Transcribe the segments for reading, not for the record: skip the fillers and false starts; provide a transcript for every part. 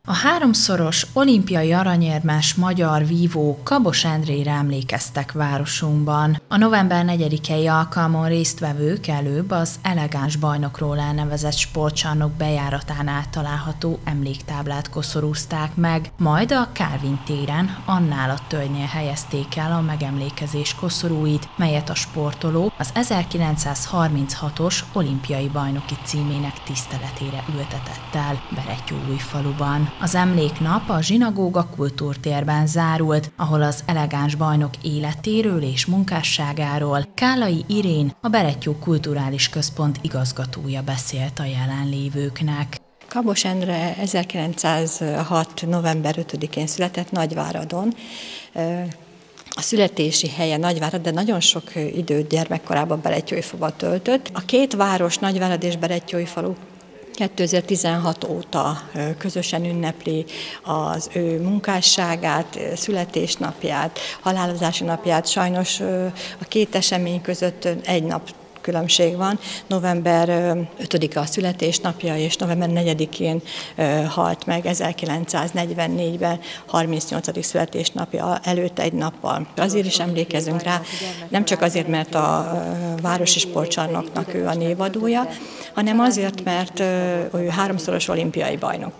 A háromszoros olimpiai aranyérmes magyar vívó Kabos Endrére emlékeztek városunkban. A november 4-i alkalmon résztvevők előbb az elegáns bajnokról elnevezett sportcsarnok bejáratánál található emléktáblát koszorúzták meg, majd a Kálvin téren annál a tölgynél helyezték el a megemlékezés koszorúit, melyet a sportoló az 1936-os olimpiai bajnoki címének tiszteletére ültetett el Berettyóújfaluban. Az emléknap a Zsinagóga kultúrtérben zárult, ahol az elegáns bajnok életéről és munkásságáról Kállai Irén, a Berettyó Kulturális Központ igazgatója beszélt a jelenlévőknek. Kabos Endre 1906. november 5-én született Nagyváradon. A születési helye Nagyvárad, de nagyon sok időt gyermekkorában Berettyóújfaluban töltött. A két város, Nagyvárad és Berettyóújfalu 2016 óta közösen ünnepli az ő munkásságát, születésnapját, halálozási napját. Sajnos a két esemény között egy nap különbség van. November 5-e a születésnapja, és november 4-én halt meg 1944-ben, 38. születésnapja előtt egy nappal. Azért is emlékezünk rá, nem csak azért, mert a városi sportcsarnoknak ő a névadója, hanem azért, mert ő háromszoros olimpiai bajnok.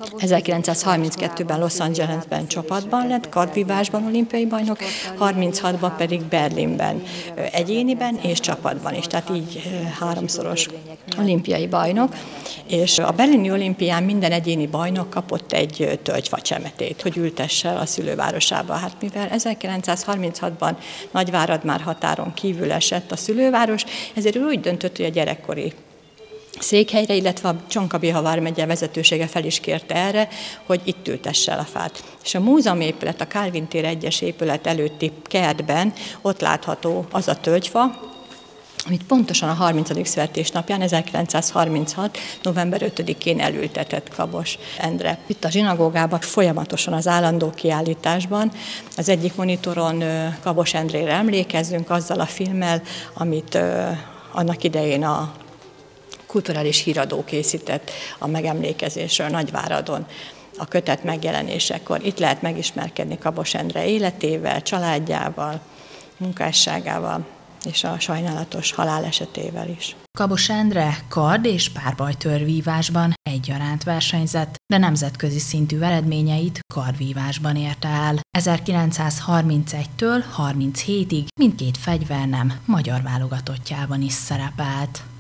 1932-ben Los Angelesben csapatban lett, kardvívásban olimpiai bajnok, 36-ban pedig Berlinben egyéniben és csapatban is, tehát így háromszoros olimpiai bajnok. És a berlini olimpián minden egyéni bajnok kapott egy tölgyfacsemetét, hogy ültesse el a szülővárosába. Hát mivel 1936-ban Nagyvárad már határon kívül esett a szülőváros, ezért úgy döntött, hogy a gyerekkori székhelyre, illetve a Csonka-Béha vármegye vezetősége fel is kérte erre, hogy itt ültesse el a fát. És a múzeumépület, a Kálvin tér 1-es épület előtti kertben ott látható az a tölgyfa, amit pontosan a 30. születésnapján, 1936. november 5-én elültetett Kabos Endre. Itt a zsinagógában folyamatosan az állandó kiállításban az egyik monitoron Kabos Endrére emlékezzünk azzal a filmmel, amit annak idején a Kulturális Híradó készített a megemlékezésről Nagyváradon a kötet megjelenésekor. Itt lehet megismerkedni Kabos Endre életével, családjával, munkásságával és a sajnálatos halálesetével is. Kabos Endre kard- és párbajtőrvívásban egyaránt versenyzett, de nemzetközi szintű eredményeit kardvívásban érte el. 1931-től 37-ig mindkét fegyvernem magyar válogatottjában is szerepelt.